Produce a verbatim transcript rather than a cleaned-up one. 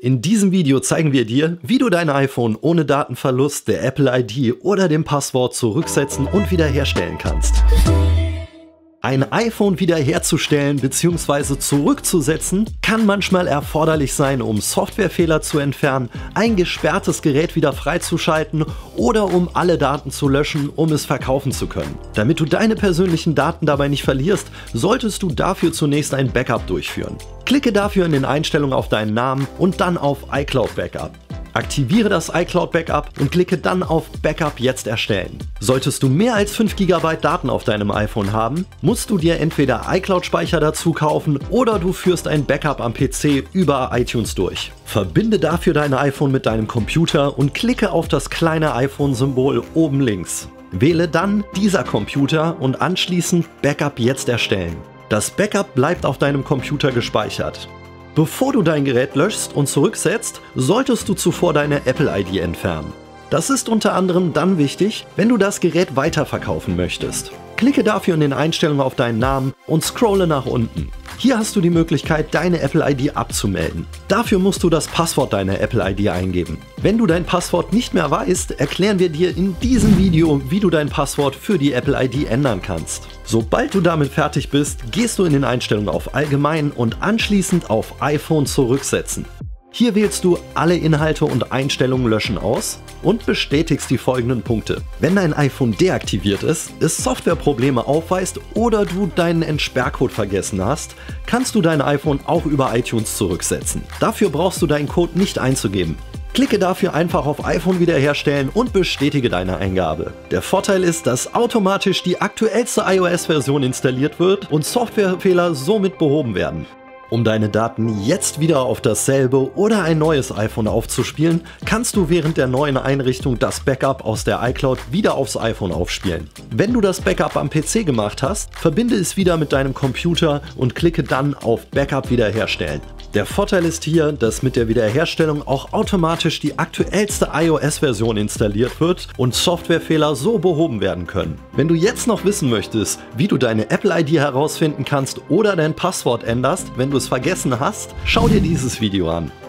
In diesem Video zeigen wir dir, wie du dein iPhone ohne Datenverlust, der Apple I D oder dem Passwort zurücksetzen und wiederherstellen kannst. Ein iPhone wiederherzustellen bzw. zurückzusetzen kann manchmal erforderlich sein, um Softwarefehler zu entfernen, ein gesperrtes Gerät wieder freizuschalten oder um alle Daten zu löschen, um es verkaufen zu können. Damit du deine persönlichen Daten dabei nicht verlierst, solltest du dafür zunächst ein Backup durchführen. Klicke dafür in den Einstellungen auf deinen Namen und dann auf iCloud Backup. Aktiviere das iCloud Backup und klicke dann auf Backup jetzt erstellen. Solltest du mehr als fünf Gigabyte Daten auf deinem iPhone haben, musst du dir entweder iCloud-Speicher dazu kaufen oder du führst ein Backup am P C über iTunes durch. Verbinde dafür dein iPhone mit deinem Computer und klicke auf das kleine iPhone-Symbol oben links. Wähle dann dieser Computer und anschließend Backup jetzt erstellen. Das Backup bleibt auf deinem Computer gespeichert. Bevor du dein Gerät löschst und zurücksetzt, solltest du zuvor deine Apple I D entfernen. Das ist unter anderem dann wichtig, wenn du das Gerät weiterverkaufen möchtest. Klicke dafür in den Einstellungen auf deinen Namen und scrolle nach unten. Hier hast du die Möglichkeit, deine Apple I D abzumelden. Dafür musst du das Passwort deiner Apple I D eingeben. Wenn du dein Passwort nicht mehr weißt, erklären wir dir in diesem Video, wie du dein Passwort für die Apple I D ändern kannst. Sobald du damit fertig bist, gehst du in den Einstellungen auf Allgemein und anschließend auf iPhone zurücksetzen. Hier wählst du alle Inhalte und Einstellungen löschen aus und bestätigst die folgenden Punkte. Wenn dein iPhone deaktiviert ist, es Softwareprobleme aufweist oder du deinen Entsperrcode vergessen hast, kannst du dein iPhone auch über iTunes zurücksetzen. Dafür brauchst du deinen Code nicht einzugeben. Klicke dafür einfach auf iPhone wiederherstellen und bestätige deine Eingabe. Der Vorteil ist, dass automatisch die aktuellste iOS-Version installiert wird und Softwarefehler somit behoben werden. Um deine Daten jetzt wieder auf dasselbe oder ein neues iPhone aufzuspielen, kannst du während der neuen Einrichtung das Backup aus der iCloud wieder aufs iPhone aufspielen. Wenn du das Backup am P C gemacht hast, verbinde es wieder mit deinem Computer und klicke dann auf Backup wiederherstellen. Der Vorteil ist hier, dass mit der Wiederherstellung auch automatisch die aktuellste iOS-Version installiert wird und Softwarefehler so behoben werden können. Wenn du jetzt noch wissen möchtest, wie du deine Apple I D herausfinden kannst oder dein Passwort änderst, wenn du es vergessen hast, schau dir dieses Video an.